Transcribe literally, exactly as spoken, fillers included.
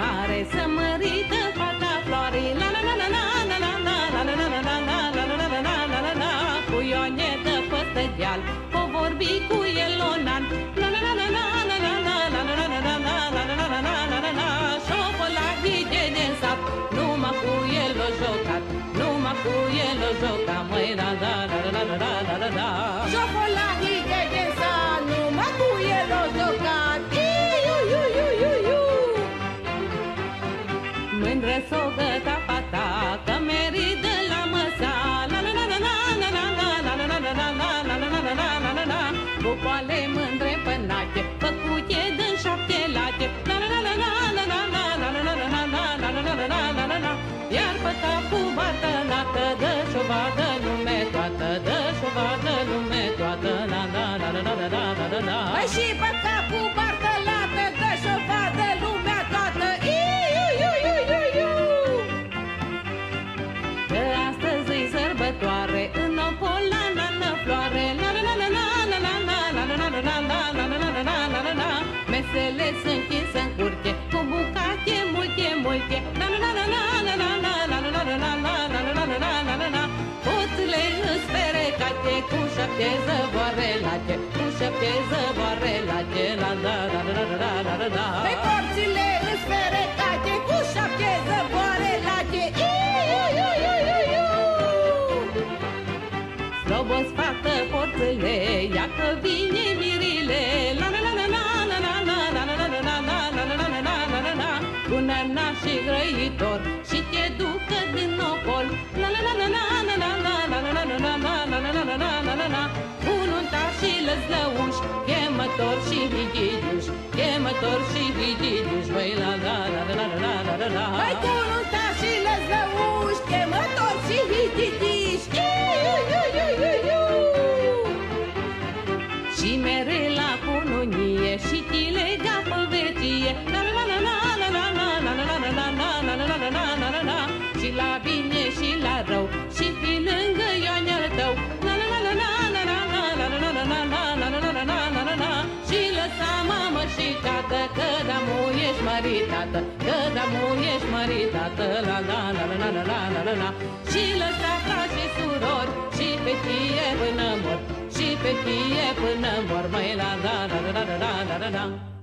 mare, să mărită fata floare. La la la la la la la la la la la la la la la la la la la la. Cu Ionetă păstă deal, o vorbi cu Elonan. La la la la la la la la la la la la la la la la la la la la. Șopălachii de din sat, numai cu el o jucat, numai cu el o jucat, măi, la la la la la la la la la. Șopălachii de din sat, numai cu el o jucat. Iu, iu, iu, iu, iu. Mândră sogă ta fata, că merită la măsa. La la la la la la la la la la la la la la la la la la la la. Cu poale mândre pănache, făcute din șapte lache. La la la la la la la la la la la la la la la la la la la la. Iar pe capul bată-lată, dă-și-o vadă lume toată, dă-și-o vadă lume toată. La la la la la la la la la. Păi și pe capul bartălată, dă-și-o vadă lumea toată. Iu, iu, iu, iu, iu. Că astăzi-i sărbătoare, în Opol la nană floare. La la la la la la la la la la la la la la la la la la la la. Mesele sunt închise în curte, cu bucate multe, multe. La la la la la la la la la la la la la la la la la la la la. Hoțile îs ferecate, cu șapte zăvoare lace, cu șapte zăvoare lace. La la la la la la la la la. Pe porțile îs ferecate, cu șapte zăvoare lace. Iu, iu, iu, iu, iu. Slobos fată porțile, ia că vine virile. La la la la la la la la la la la la la la la la la la la la. Cu năna și grăitor și te ducă din Opol. La la la la la la la la la la la la la la la la la la la la. Cu nunta și lăzlăuși, chemător și vigiduși, chemător și vigiduși. Băi la la la la la la la la la. Hai cu nunta și lăzlăuși, chemători și hitidiși. Iu, iu, iu, iu, iu. Și mere la cununie și ti lega pe vecie. La la la la la la la la la la la la la la la la la la la la. Și la bine și la rău și fi lângă Ioanel tău. La la la la la la la la la la la la la la la la la la la la. Și lăsa mamă și tată, că da-mu ești măritată, că da-mu ești măritată. La la la la la la la la la. Și lăsa frați și surori și pe fie până mor, și pe fie până mor, măi, la la la la la la la la la.